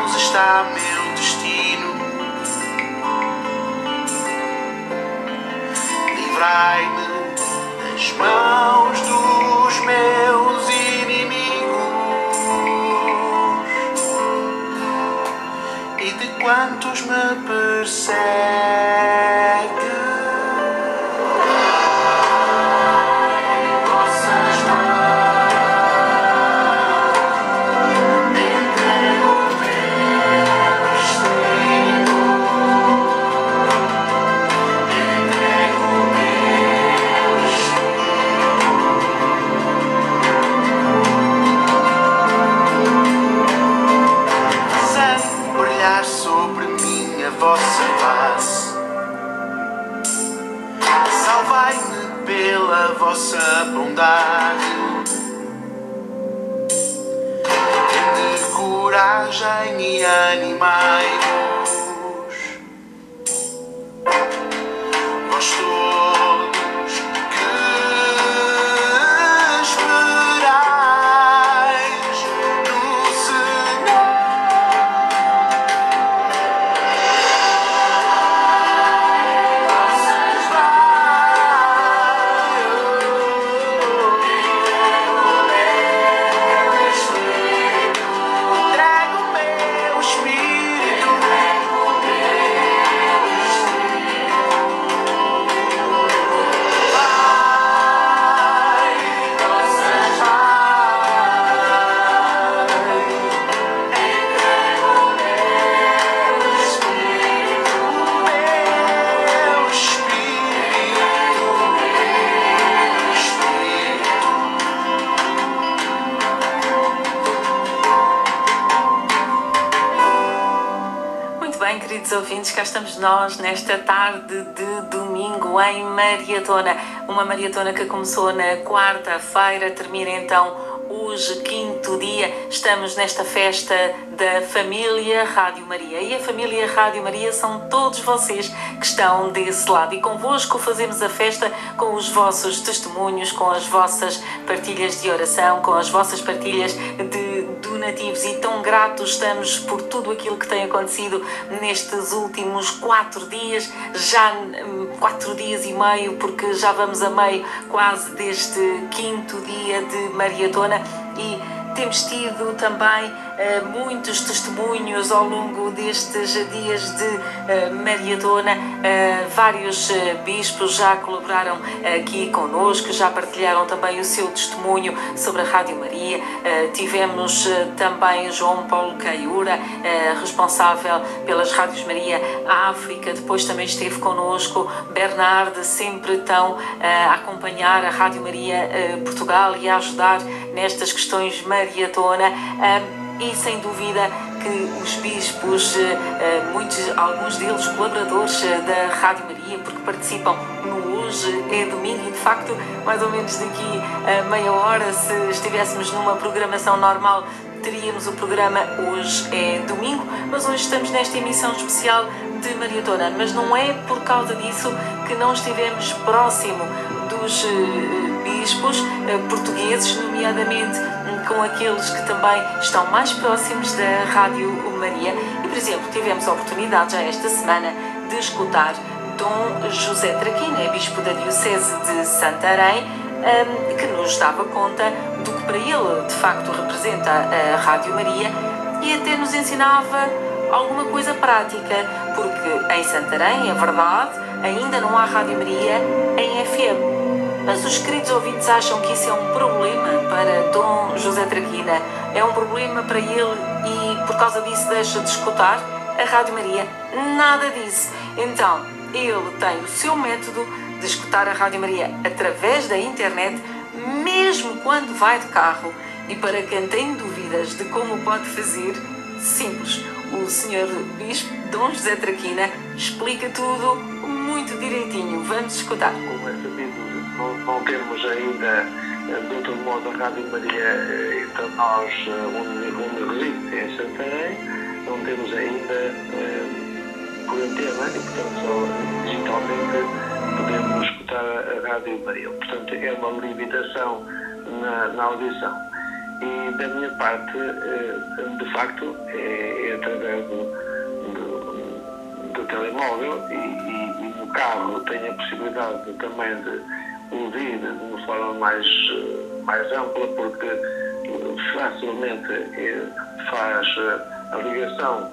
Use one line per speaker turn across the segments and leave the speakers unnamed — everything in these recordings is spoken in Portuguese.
mãos está meu destino. Livrai-me das mãos dos meus inimigos e de quantos me perseguem. Sobre mim a vossa face, salvai-me pela vossa bondade, tende coragem e animai-vos, vós todos que esperais no Senhor.
Queridos ouvintes, cá estamos nós nesta tarde de domingo em maratona. Uma maratona que começou na quarta-feira, termina então hoje, quinto dia. Estamos nesta festa da família Rádio Maria. E a família Rádio Maria são todos vocês que estão desse lado. E convosco fazemos a festa com os vossos testemunhos, com as vossas partilhas de oração, com as vossas partilhas de donativos. E tão gratos estamos por tudo aquilo que tem acontecido nestes últimos 4 dias, já 4 dias e meio, porque já vamos a meio quase deste quinto dia de maratona. E temos tido também muitos testemunhos ao longo destes dias de maratona. Vários bispos já colaboraram aqui connosco, já partilharam também o seu testemunho sobre a Rádio Maria. Tivemos também João Paulo Caiura, responsável pelas Rádios Maria África, depois também esteve connosco Bernardo, sempre tão a acompanhar a Rádio Maria Portugal e a ajudar nestas questões maratona. E sem dúvida que os bispos, alguns deles colaboradores da Rádio Maria, porque participam no Hoje é Domingo, e de facto mais ou menos daqui a meia hora, se estivéssemos numa programação normal, teríamos o programa Hoje é Domingo, mas hoje estamos nesta emissão especial de maratona. Mas não é por causa disso que não estivemos próximo dos bispos portugueses, nomeadamente com aqueles que também estão mais próximos da Rádio Maria. E, por exemplo, tivemos a oportunidade já esta semana de escutar Dom José Traquina, bispo da Diocese de Santarém, que nos dava conta do que para ele de facto representa a Rádio Maria, e até nos ensinava alguma coisa prática, porque em Santarém, é verdade, ainda não há Rádio Maria em FM. Mas os queridos ouvintes acham que isso é um problema para Dom José Traquina? É um problema para ele e por causa disso deixa de escutar a Rádio Maria? Nada disso. Então, ele tem o seu método de escutar a Rádio Maria através da internet, mesmo quando vai de carro. E para quem tem dúvidas de como pode fazer, simples. O Sr. Bispo Dom José Traquina explica tudo muito direitinho. Vamos escutar.
Como é sabido, não temos ainda, de outro modo, a Rádio Maria entre nós, onde reside em Santarém, não temos ainda por antena e, portanto, só digitalmente podemos escutar a Rádio Maria. Portanto, é uma limitação na audição. E da minha parte, de facto, é através telemóvel e no carro tem a possibilidade também de ouvir de uma forma mais ampla, porque facilmente faz a ligação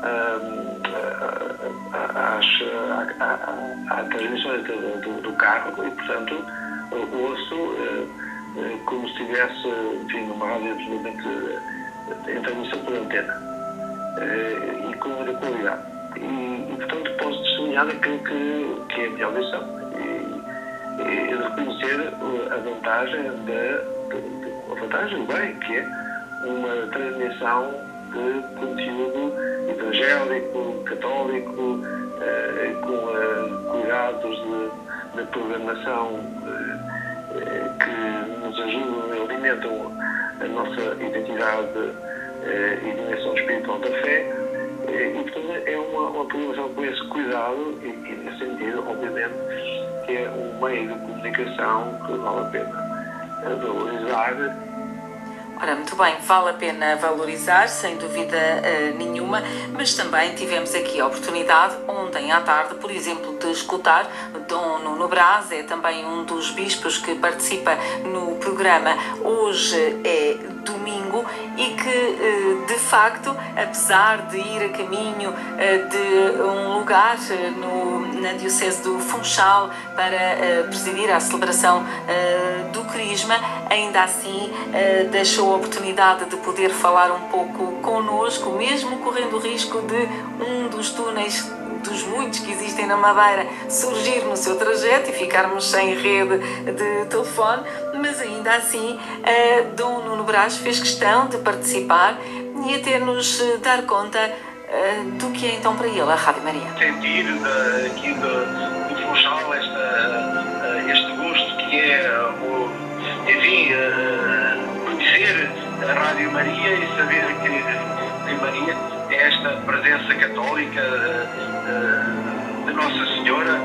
às transmissões do carro e, portanto, ouço como se estivesse, enfim, numa rádio absolutamente em transmissão por antena e com muita qualidade. E, portanto, posso testemunhar aquilo que é a minha audição e reconhecer a vantagem bem, que é uma transmissão de conteúdo evangélico, católico, com cuidados de programação que nos ajudam e alimentam a nossa identidade e dimensão espiritual da fé. E, portanto, é uma programação com esse cuidado e nesse sentido, obviamente, que é um meio de comunicação que vale a pena valorizar.
Ora, muito bem, vale a pena valorizar, sem dúvida nenhuma, mas também tivemos aqui a oportunidade, ontem à tarde, por exemplo, de escutar Dom Nuno Braz, é também um dos bispos que participa no programa. Hoje é domingo e que, de facto, apesar de ir a caminho de um lugar na Diocese do Funchal para presidir a celebração do Crisma, ainda assim deixou a oportunidade de poder falar um pouco connosco, mesmo correndo o risco de um dos túneis dos muitos que existem na Madeira surgir no seu trajeto e ficarmos sem rede de telefone, mas ainda assim Dom Nuno Braz fez questão de participar e até nos dar conta do que é então para ele a Rádio Maria.
Sentir aqui do Funchal este gosto que é enfim, conhecer a Rádio Maria e saber que em Maria é esta presença católica de Nossa Senhora,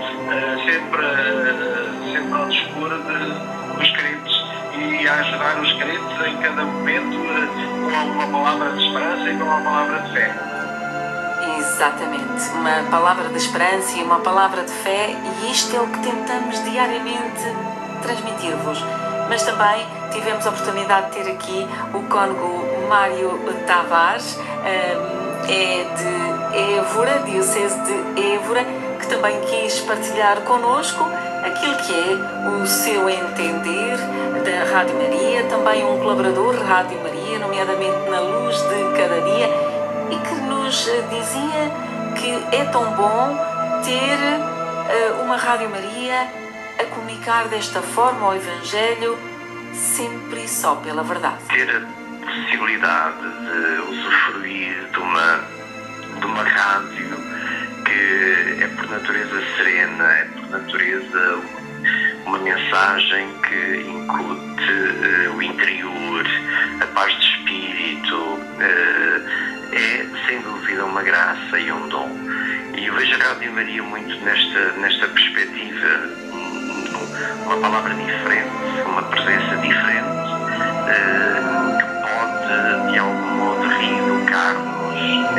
sempre ao dispor dos crentes e a ajudar os crentes em cada momento com uma palavra de esperança e com uma palavra de fé.
Exatamente, uma palavra de esperança e uma palavra de fé, e isto é o que tentamos diariamente transmitir-vos. Mas também tivemos a oportunidade de ter aqui o cônego Mário Tavares, é de Évora, Diocese de Évora, que também quis partilhar connosco aquilo que é o seu entender da Rádio Maria, também um colaborador da Rádio Maria, nomeadamente na Luz de Cada Dia, e que nos dizia que é tão bom ter uma Rádio Maria a comunicar desta forma o Evangelho, sempre e só pela verdade.
Ter a possibilidade de usufruir de uma rádio que é por natureza serena, é por natureza uma mensagem que incute o interior, a paz de espírito, é sem dúvida uma graça e um dom. E eu vejo a Rádio Maria muito nesta perspectiva, uma palavra diferente, uma presença diferente, que pode de algum modo reeducar-nos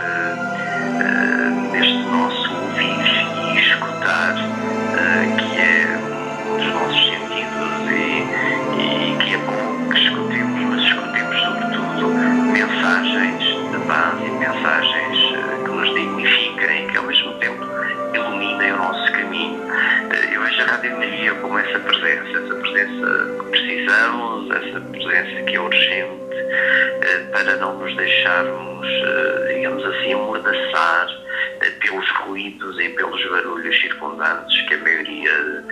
neste nosso ouvir e escutar, que é um dos nossos sentidos e que é bom que escutemos, mas escutemos sobretudo mensagens de paz e mensagens que nos dignifiquem, que ao mesmo tempo iluminem o nosso caminho. Eu vejo a Rádio Maria como essa presença que precisamos, essa presença que é urgente, para não nos deixarmos, digamos assim, amordaçar pelos ruídos e pelos barulhos circundantes que a maioria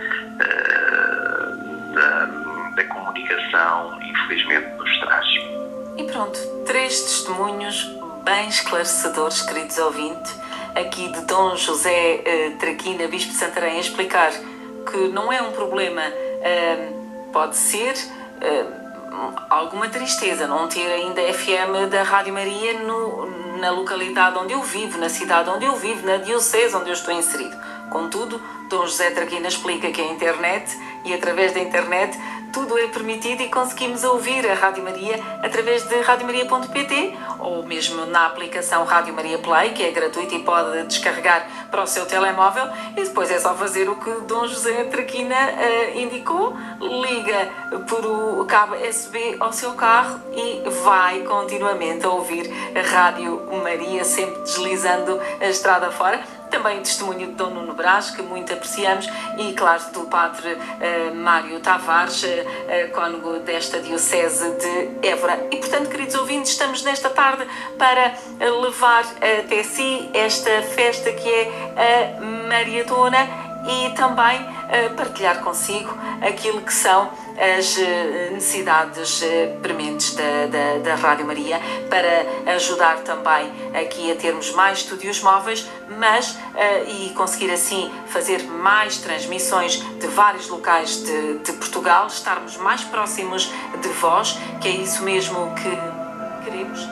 da comunicação, infelizmente, nos traz.
E pronto, 3 testemunhos bem esclarecedores, queridos ouvintes, aqui de Dom José Traquina, Bispo de Santarém, a explicar que não é um problema, pode ser alguma tristeza não ter ainda FM da Rádio Maria na localidade onde eu vivo, na cidade onde eu vivo, na diocese onde eu estou inserido. Contudo, Dom José Traquina explica que a internet, e através da internet tudo é permitido e conseguimos ouvir a Rádio Maria através de radiomaria.pt ou mesmo na aplicação Rádio Maria Play, que é gratuita e pode descarregar para o seu telemóvel, e depois é só fazer o que Dom José Traquina indicou, liga por o cabo USB ao seu carro e vai continuamente a ouvir a Rádio Maria, sempre deslizando a estrada fora. Também o testemunho de Dom Nuno Brás, que muito apreciamos, e claro do Padre Mário Tavares, cônego desta Diocese de Évora. E portanto, queridos ouvintes, estamos nesta tarde para levar até si esta festa que é a Mariatona e também partilhar consigo aquilo que são as necessidades prementes da Rádio Maria, para ajudar também aqui a termos mais estúdios móveis, mas e conseguir assim fazer mais transmissões de vários locais de Portugal, estarmos mais próximos de vós, que é isso mesmo que queremos.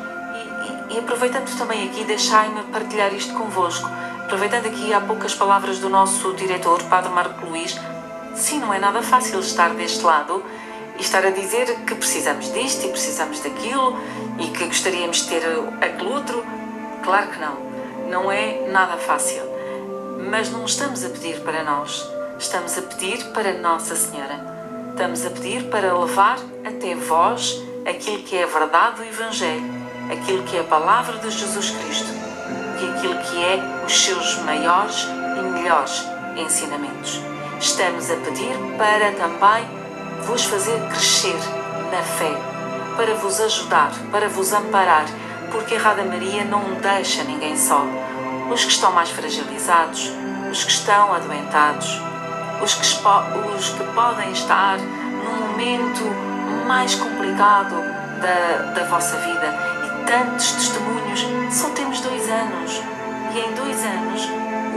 E aproveitando também aqui, deixai-me partilhar isto convosco. Aproveitando aqui há poucas palavras do nosso diretor, Padre Marco Luís, sim, não é nada fácil estar deste lado e estar a dizer que precisamos disto e precisamos daquilo e que gostaríamos de ter aquele outro. Claro que não. Não é nada fácil. Mas não estamos a pedir para nós. Estamos a pedir para Nossa Senhora. Estamos a pedir para levar até vós aquilo que é a verdade do Evangelho, aquilo que é a palavra de Jesus Cristo e aquilo que é os seus maiores e melhores ensinamentos. Estamos a pedir para também vos fazer crescer na fé, para vos ajudar, para vos amparar, porque a Rádio Maria não deixa ninguém só. Os que estão mais fragilizados, os que estão adoentados, os que podem estar num momento mais complicado da vossa vida. E tantos testemunhos, só temos 2 anos. E em 2 anos,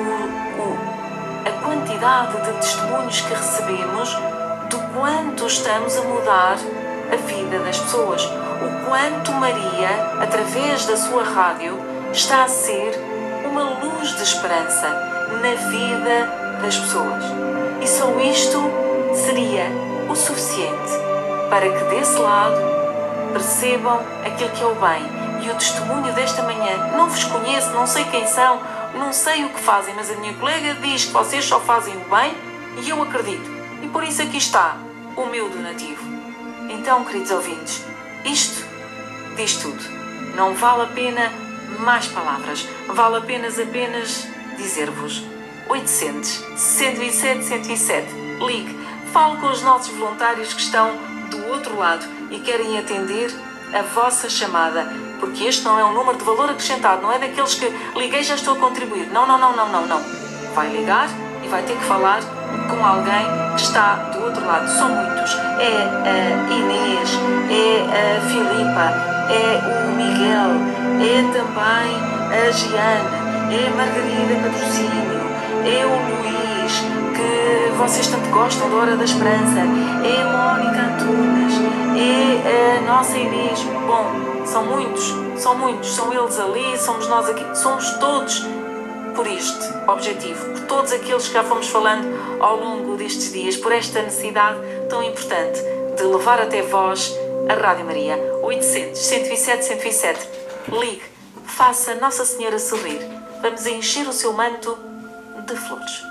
a quantidade de testemunhos que recebemos do quanto estamos a mudar a vida das pessoas. O quanto Maria, através da sua rádio, está a ser uma luz de esperança na vida das pessoas. E só isto seria o suficiente para que desse lado percebam aquilo que é o bem. E o testemunho desta manhã, não vos conheço, não sei quem são, não sei o que fazem, mas a minha colega diz que vocês só fazem o bem e eu acredito. E por isso aqui está o meu donativo. Então, queridos ouvintes, isto diz tudo. Não vale a pena mais palavras, vale apenas dizer-vos 800 107 107. Ligue, fale com os nossos voluntários que estão do outro lado e querem atender a vossa chamada, porque este não é um número de valor acrescentado, não é daqueles que liguei e já estou a contribuir. Não. Vai ligar e vai ter que falar com alguém que está do outro lado. São muitos. É a Inês, é a Filipa, é o Miguel, é também a Giane, é a Margarida Patrocínio, é o Luís, que vocês tanto gostam da Hora da Esperança, é a Mónica Antunes, é a nossa Inês. Bom, são muitos, são eles ali, somos nós aqui, somos todos por este objetivo, por todos aqueles que já fomos falando ao longo destes dias, por esta necessidade tão importante de levar até vós a Rádio Maria. 800 107 107. Ligue, faça Nossa Senhora sorrir. Vamos encher o seu manto de flores.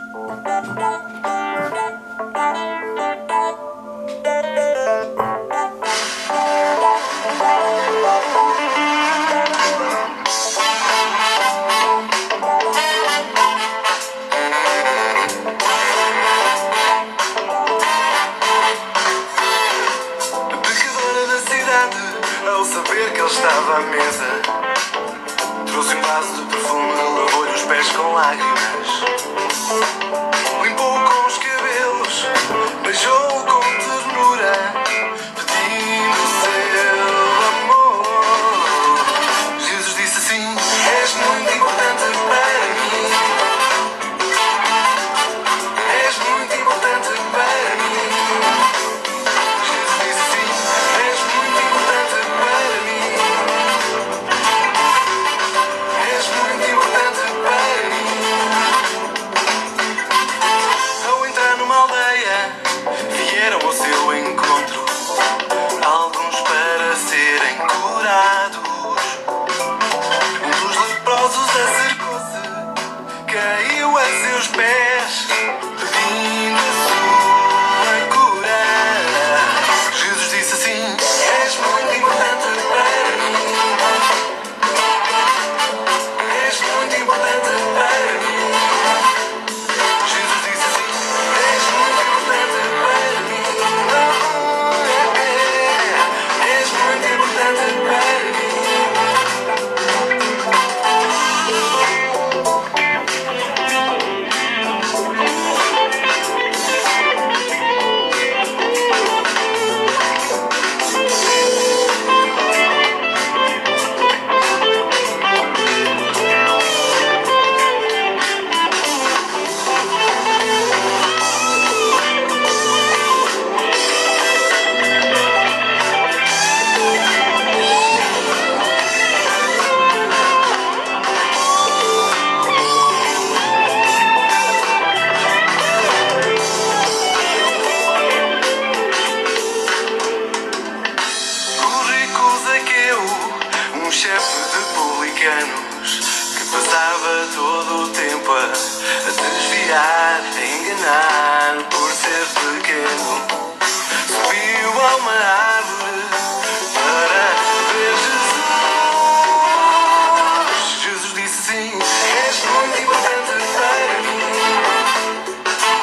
Ao saber que ele estava à mesa, trouxe um vaso de perfume, lavou-lhe os pés com lágrimas, limpou-o com os cabelos, beijou-o com ternura, pedindo seu amor. Jesus disse assim: és muito importante para mim, és muito importante para mim. todo o tempo a desviar, a enganar por ser pequeno. Subiu a uma árvore para ver Jesus. Jesus disse sim, és muito importante para mim.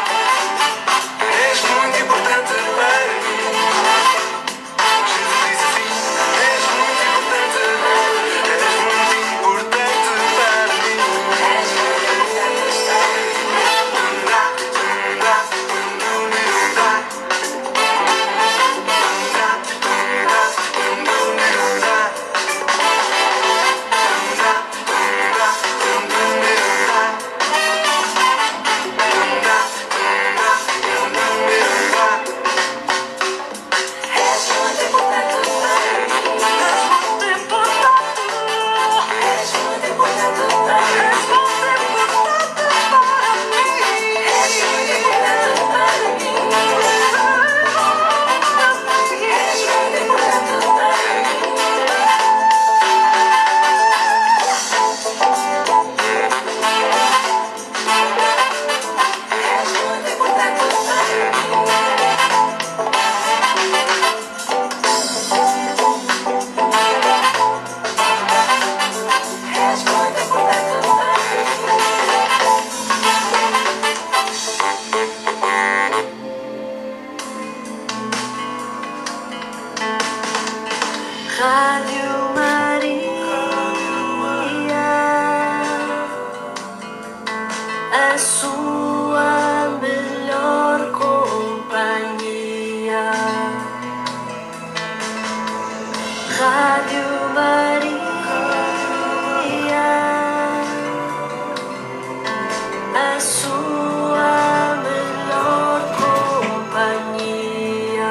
És muito importante para mim. Jesus disse sim, és muito importante. És muito importante para mim. És muito importante para mim.
Rádio Maria, a sua melhor companhia. Rádio Maria, a sua melhor companhia.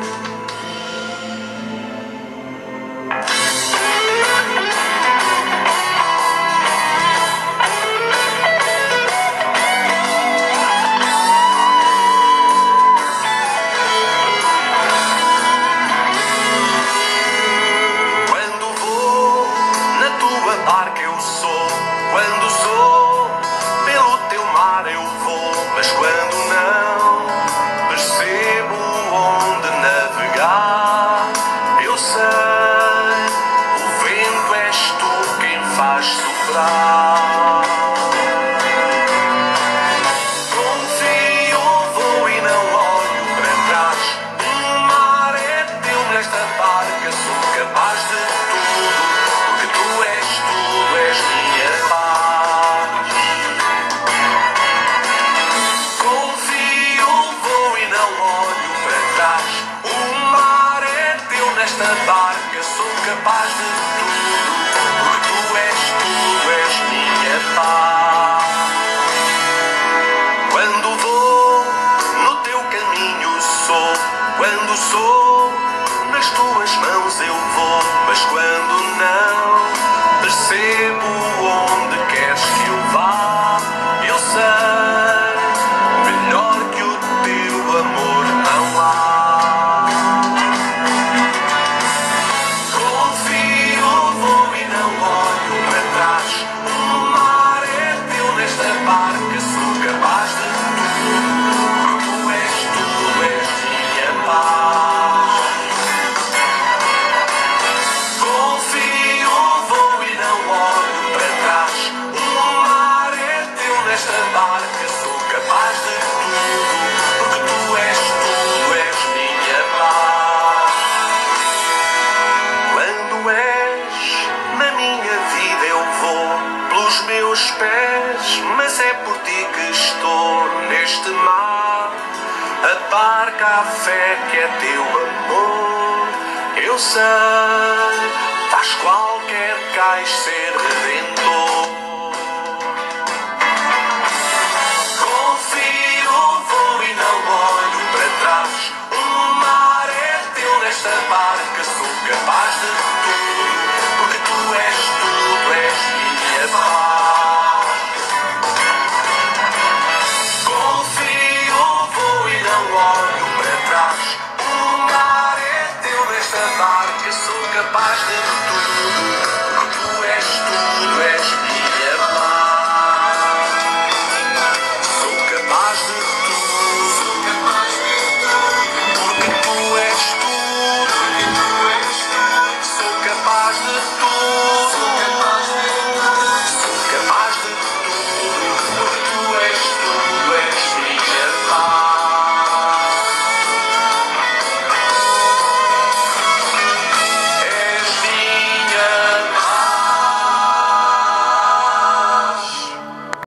Quando sou, pelo teu mar eu vou, mas quando não percebo onde navegar, eu sei, o vento és tu quem faz soprar. Confio, vou e não olho para trás, o mar é teu nesta barca, sou capaz de tudo, porque tu és minha paz. Confio, vou e não olho para trás, o mar é teu nesta barca, sou capaz de tudo, porque tu és minha paz. Quando vou no teu caminho sou, quando sou nas tuas mãos eu vou, mas quando não percebo onde queres que eu vá, eu sei, melhor que o teu amor não há. Confio, vou e não olho para trás, o mar é teu nesta barca, sou capaz de tudo, tu és minha paz. Confio, vou e não olho para trás, o mar é teu nesta barca, sou capaz de tudo, porque tu és minha paz. Quando és na minha vida eu vou pelos meus pés, mas é por ti que estou neste mar, a barca, a fé que é teu amor, eu sei, faz qualquer cais ser redentor.